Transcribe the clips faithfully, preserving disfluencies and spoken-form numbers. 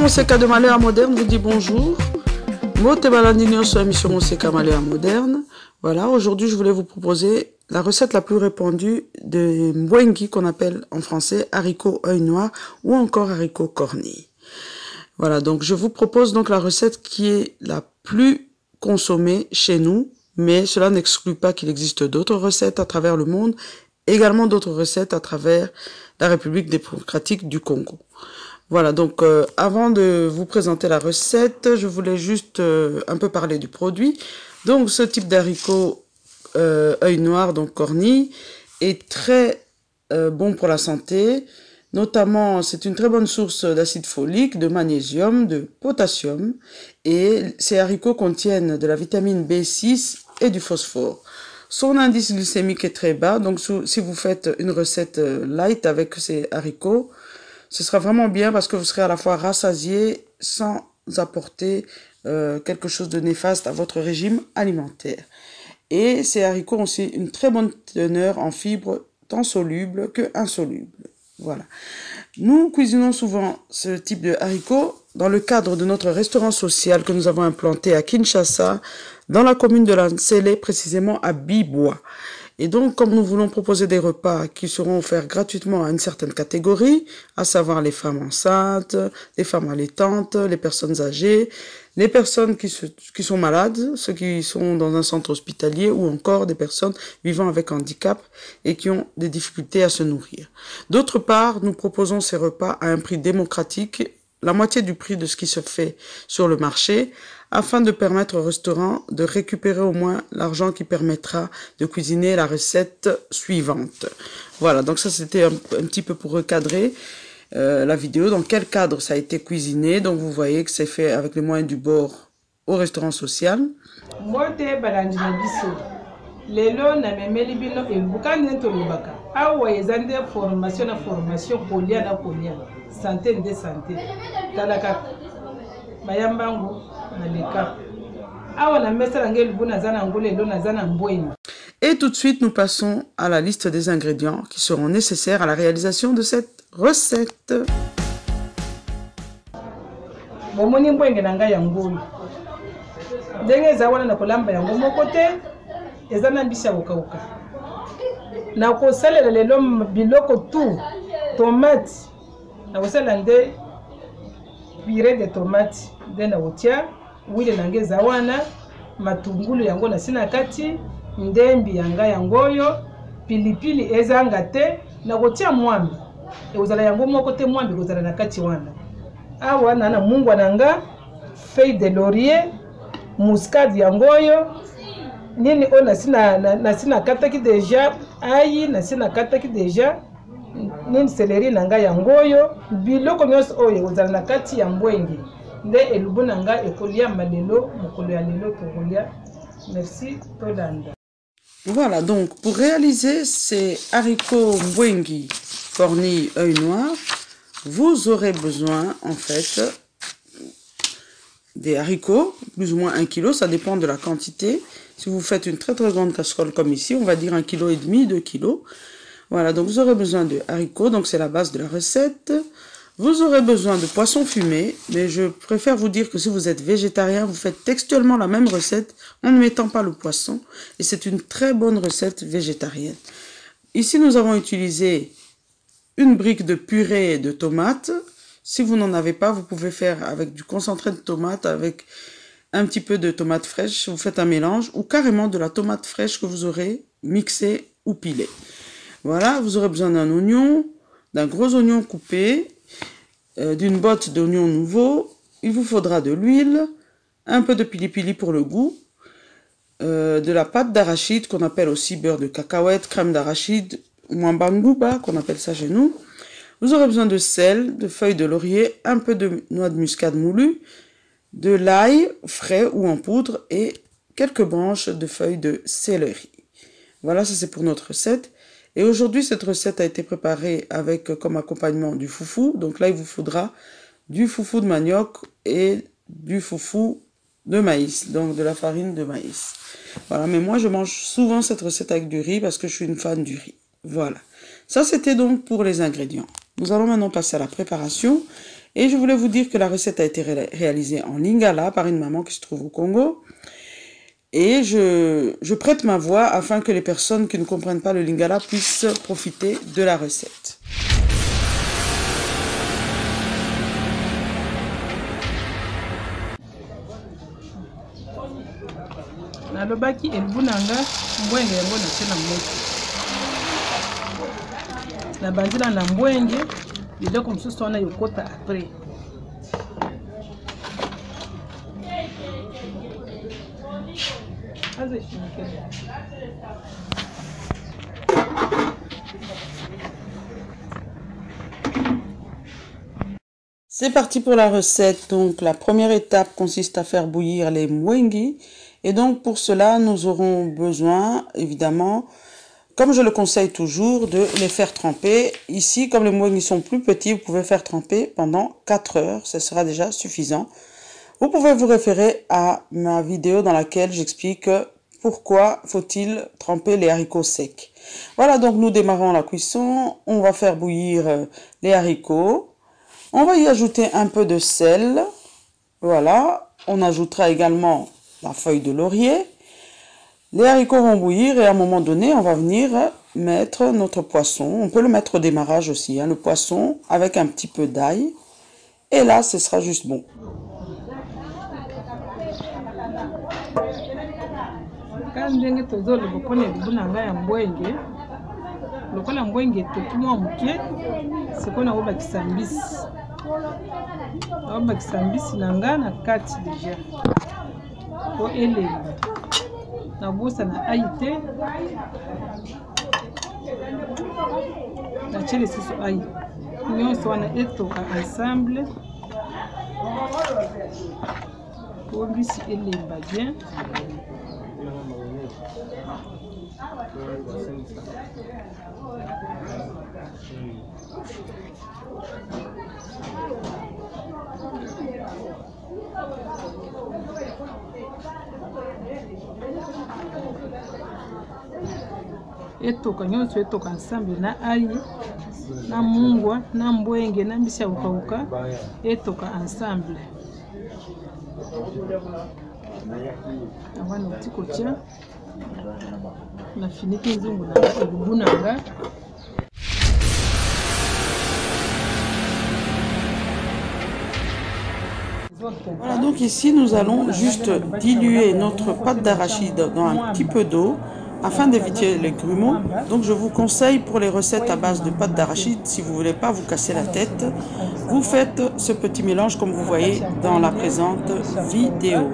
Moseka de Malheur Moderne vous dit bonjour. Mote Balandini sur l'émission Moseka Malheur Moderne. Voilà, aujourd'hui je voulais vous proposer la recette la plus répandue de mbwengi qu'on appelle en français haricot œil noir ou encore haricot cornille. Voilà, donc je vous propose donc la recette qui est la plus consommée chez nous, mais cela n'exclut pas qu'il existe d'autres recettes à travers le monde, également d'autres recettes à travers la République démocratique du Congo. Voilà, donc euh, avant de vous présenter la recette, je voulais juste euh, un peu parler du produit. Donc ce type d'haricot euh, œil noir, donc cornille, est très euh, bon pour la santé. Notamment, c'est une très bonne source d'acide folique, de magnésium, de potassium. Et ces haricots contiennent de la vitamine B six et du phosphore. Son indice glycémique est très bas, donc si vous faites une recette light avec ces haricots, ce sera vraiment bien parce que vous serez à la fois rassasié sans apporter euh, quelque chose de néfaste à votre régime alimentaire. Et ces haricots ont aussi une très bonne teneur en fibres tant solubles que insolubles. Voilà. Nous cuisinons souvent ce type de haricots dans le cadre de notre restaurant social que nous avons implanté à Kinshasa, dans la commune de Lansele, précisément à Bibois. Et donc, comme nous voulons proposer des repas qui seront offerts gratuitement à une certaine catégorie, à savoir les femmes enceintes, les femmes allaitantes, les personnes âgées, les personnes qui, se, qui sont malades, ceux qui sont dans un centre hospitalier ou encore des personnes vivant avec handicap et qui ont des difficultés à se nourrir. D'autre part, nous proposons ces repas à un prix démocratique, la moitié du prix de ce qui se fait sur le marché, afin de permettre au restaurant de récupérer au moins l'argent qui permettra de cuisiner la recette suivante. Voilà, donc ça c'était un, un petit peu pour recadrer euh, la vidéo, dans quel cadre ça a été cuisiné. Donc vous voyez que c'est fait avec les moyens du bord au restaurant social. Lelo na memeli bino e bukane to lubaka awa ezande formation na formation kolia na kolia santé de santé talaka bayambango na leka awa na mesala ngeli buna zana ngole lo na zana mbweni. Et tout de suite nous passons à la liste des ingrédients qui seront nécessaires à la réalisation de cette recette. Bomoni mbwenge nanga ya ngulu ndenge zawana na kolamba yango mokote ezana mbisa ukauka na kosalela lelo biloko tu tomate na kosala nde purée de tomate nde na otia wile nange zawana matungulu yango na sina kati ndembi yanga yangoyo pilipili ezanga te na kotia mwambi ekozala yango moko te mwambi kozala na kati wana awa na na mungwa nanga feuille de laurier muscade yangoyo nini o na sina na, na sina kataki deja ayi na sina kataki deja nini celery nanga yangoyo biloko nyonso oyo ozala na kati ya mbwenge nde elubu nanga ekolia malelo mokolo ya lelo tokolia. Merci tolanda. Voilà, donc pour réaliser ces haricots mbwengi cornille œil noir, vous aurez besoin en fait des haricots, plus ou moins un kilo, ça dépend de la quantité. Si vous faites une très très grande casserole comme ici, on va dire un kilo et demi, deux kilos. Voilà, donc vous aurez besoin de haricots, donc c'est la base de la recette. Vous aurez besoin de poisson fumé, mais je préfère vous dire que si vous êtes végétarien, vous faites textuellement la même recette en ne mettant pas le poisson. Et c'est une très bonne recette végétarienne. Ici, nous avons utilisé une brique de purée de tomates. Si vous n'en avez pas, vous pouvez faire avec du concentré de tomate, avec un petit peu de tomate fraîche, vous faites un mélange, ou carrément de la tomate fraîche que vous aurez mixée ou pilée. Voilà, vous aurez besoin d'un oignon, d'un gros oignon coupé, euh, d'une botte d'oignon nouveau. Il vous faudra de l'huile, un peu de pili-pili pour le goût, euh, de la pâte d'arachide qu'on appelle aussi beurre de cacahuète, crème d'arachide, mwambangouba qu'on appelle ça chez nous. Vous aurez besoin de sel, de feuilles de laurier, un peu de noix de muscade moulue, de l'ail frais ou en poudre et quelques branches de feuilles de céleri. Voilà, ça c'est pour notre recette. Et aujourd'hui, cette recette a été préparée avec comme accompagnement du foufou. Donc là, il vous faudra du foufou de manioc et du foufou de maïs, donc de la farine de maïs. Voilà, mais moi je mange souvent cette recette avec du riz parce que je suis une fan du riz. Voilà, ça c'était donc pour les ingrédients. Nous allons maintenant passer à la préparation. Et je voulais vous dire que la recette a été ré réalisée en lingala par une maman qui se trouve au Congo. Et je, je prête ma voix afin que les personnes qui ne comprennent pas le lingala puissent profiter de la recette. Nalobaki elbunanga mbwenge yango na tena moto. Na banzila na mbwenge biloko mosusu wana yokota après. C'est parti pour la recette. Donc la première étape consiste à faire bouillir les mwengi. Et donc pour cela nous aurons besoin évidemment, comme je le conseille toujours, de les faire tremper. Ici comme les mwengi sont plus petits, vous pouvez faire tremper pendant quatre heures, ce sera déjà suffisant. Vous pouvez vous référer à ma vidéo dans laquelle j'explique pourquoi faut-il tremper les haricots secs. Voilà, donc nous démarrons la cuisson. On va faire bouillir les haricots. On va y ajouter un peu de sel. Voilà, on ajoutera également la feuille de laurier. Les haricots vont bouillir et à un moment donné, on va venir mettre notre poisson. On peut le mettre au démarrage aussi, hein, le poisson avec un petit peu d'ail. Et là, ce sera juste bon. Ndenge tozolo bokone libunanga ya mbwenge lokola mbwenge etoki mwa moke sikona obakisa mbisi obakisa mbisi na nga na kati deja po elemba nabusa na ai te natie lisusu ai nyonso wana etoka ensemble po mbisi elemba bien. Etoka nyonso etoka ensemble na ai na mungwa na mbwenge na mbisi ya ukauka etoka ensemble. Awana utiko tia na finiki nzungu na elubunanga. Voilà, donc ici nous allons juste diluer notre pâte d'arachide dans un petit peu d'eau afin d'éviter les grumeaux. Donc je vous conseille pour les recettes à base de pâte d'arachide, si vous ne voulez pas vous casser la tête, vous faites ce petit mélange comme vous voyez dans la présente vidéo.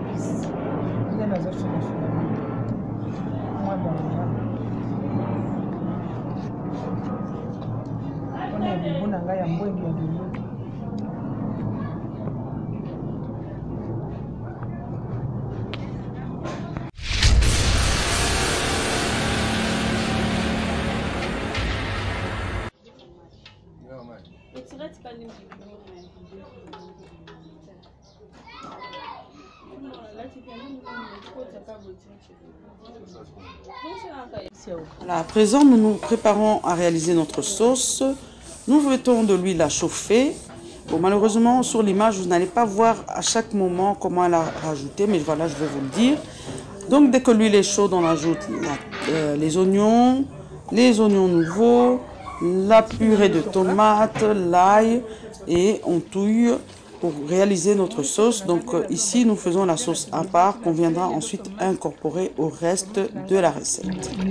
Voilà, à présent, nous nous préparons à réaliser notre sauce. Nous mettons de l'huile à chauffer. Bon, malheureusement, sur l'image, vous n'allez pas voir à chaque moment comment elle a rajouté, mais voilà, je vais vous le dire. Donc, dès que l'huile est chaude, on ajoute la, euh, les oignons, les oignons nouveaux, la purée de tomates, l'ail, et on touille pour réaliser notre sauce. Donc euh, ici, nous faisons la sauce à part qu'on viendra ensuite incorporer au reste de la recette.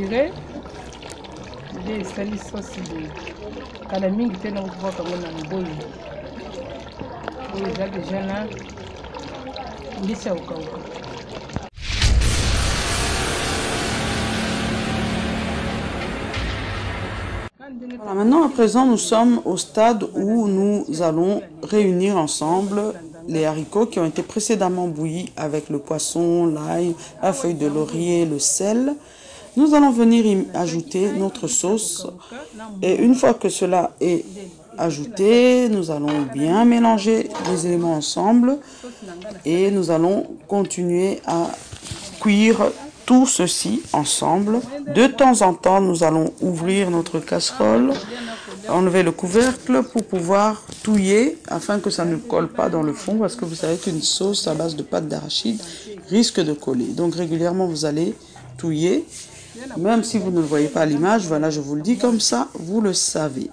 Voilà, maintenant, à présent, nous sommes au stade où nous allons réunir ensemble les haricots qui ont été précédemment bouillis avec le poisson, l'ail, la feuille de laurier, le sel. Nous allons venir y ajouter notre sauce et une fois que cela est ajouté, nous allons bien mélanger les éléments ensemble et nous allons continuer à cuire tout ceci ensemble. De temps en temps, nous allons ouvrir notre casserole enlever le couvercle pour pouvoir touiller afin que ça ne colle pas dans le fond, parce que vous savez qu'une sauce à base de pâte d'arachide risque de coller. Donc régulièrement vous allez touiller, même si vous ne le voyez pas à l'image. Voilà, je vous le dis comme ça, vous le savez.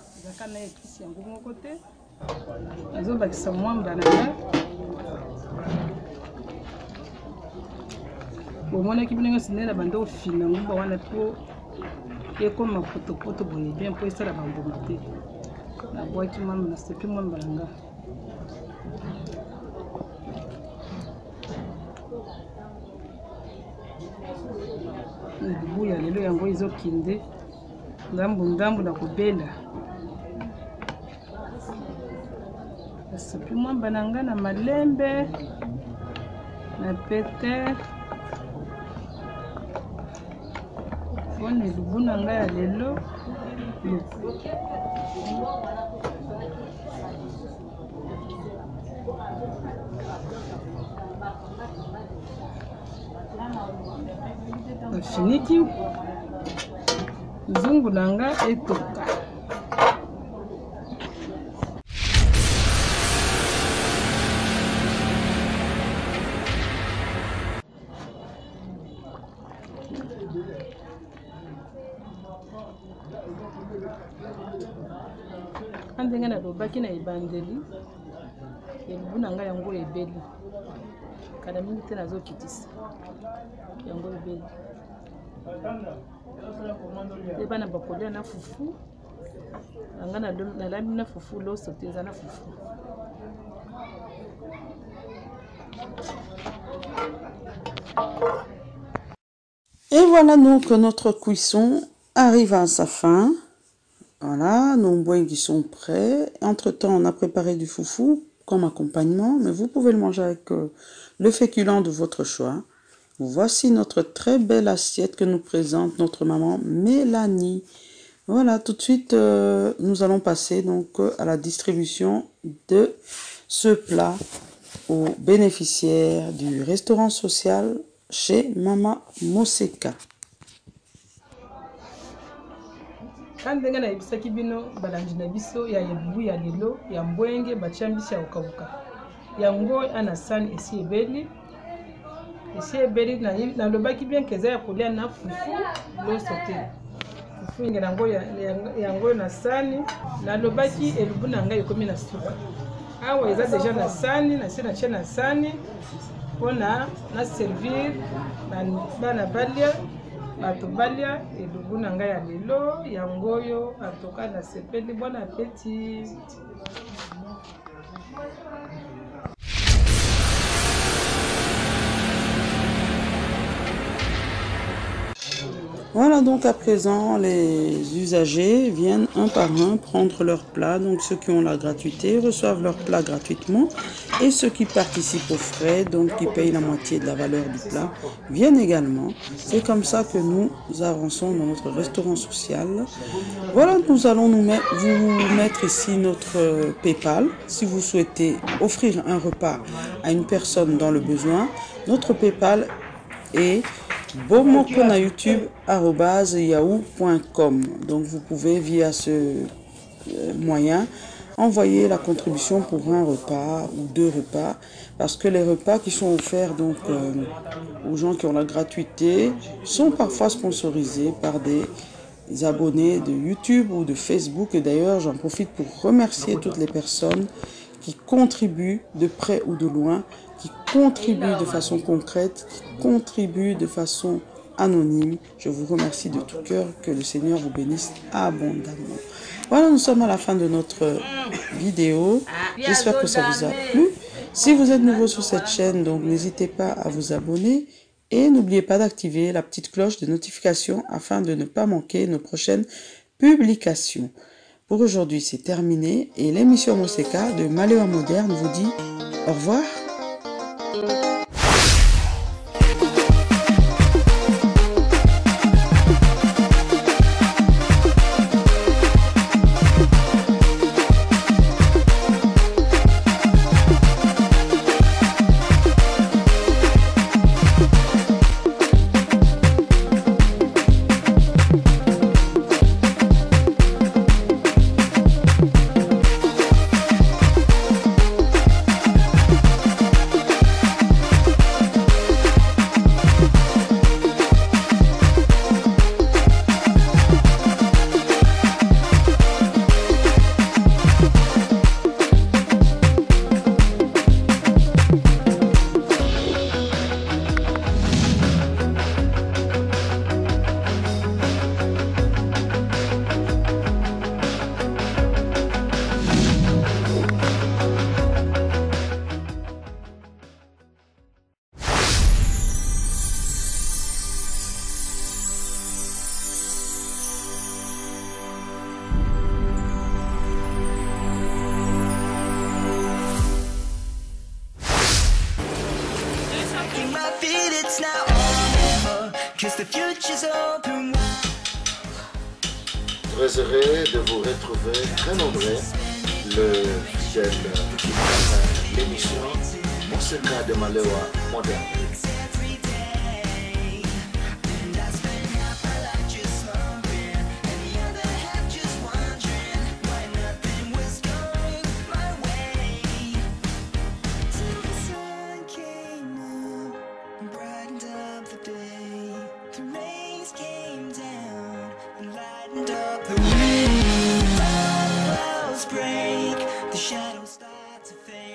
Et comme ma photo photo bonne bien pour ça la bambomate la boîte maman na sepi mon balanga buya lelo yango izokinde ndambu ndambu na kobela sepi mon balanga na malembe na pete. On est le bon anglais à l'élo. Fini qui zungu nanga et toka. Andenge na lobaki na ebandeli elubu na ngai yango ebeli kana mingi te nazokitisa yango ebeli ebana bakolia na fufu nanga nalambi na fufu loso te eza na fufu. Et voilà donc que notre cuisson arrive à sa fin. Voilà, nos mbwengi qui sont prêts. Entre-temps, on a préparé du foufou comme accompagnement, mais vous pouvez le manger avec euh, le féculent de votre choix. Voici notre très belle assiette que nous présente notre maman Mélanie. Voilà, tout de suite, euh, nous allons passer donc euh, à la distribution de ce plat aux bénéficiaires du restaurant social chez Mama Moseka. Quand ndenge na yebisaki bino balandi na biso ya yebu ya lelo ya mbwenge bachambisi ya okauka yango ana sani esi ebeli esi ebeli na na lobaki bien keza ya kolia na fufu loso te fufu ingena ngo ya yango na sani na lobaki elubu na ngai ekomi na suka awa eza deja na sani na sina chia na sani pona na servir na bana balia bato balia elubu na ngai ya lelo yango oyo atoka na sepeli. Bon appétit. Voilà, donc à présent, les usagers viennent un par un prendre leur plat. Donc ceux qui ont la gratuité reçoivent leur plat gratuitement. Et ceux qui participent aux frais, donc qui payent la moitié de la valeur du plat, viennent également. C'est comme ça que nous avançons dans notre restaurant social. Voilà, nous allons nous mettre, vous mettre ici notre PayPal. Si vous souhaitez offrir un repas à une personne dans le besoin, notre PayPal est bomokonayoutube arobase yahoo point com. Donc vous pouvez via ce moyen envoyer la contribution pour un repas ou deux repas, parce que les repas qui sont offerts donc euh, aux gens qui ont la gratuité sont parfois sponsorisés par des abonnés de YouTube ou de Facebook. Et d'ailleurs j'en profite pour remercier toutes les personnes qui contribuent de près ou de loin, qui contribuent de façon concrète, qui contribuent de façon anonyme. Je vous remercie de tout cœur, que le Seigneur vous bénisse abondamment. Voilà, nous sommes à la fin de notre vidéo. J'espère que ça vous a plu. Si vous êtes nouveau sur cette chaîne, donc n'hésitez pas à vous abonner et n'oubliez pas d'activer la petite cloche de notification afin de ne pas manquer nos prochaines publications. Pour aujourd'hui, c'est terminé et l'émission Moseka de Malewa Moderne vous dit au revoir. Très heureux de vous retrouver, très nombreux, le fidèle qui prend l'émission Monseka de Malewa moderne. The shadows start to fade.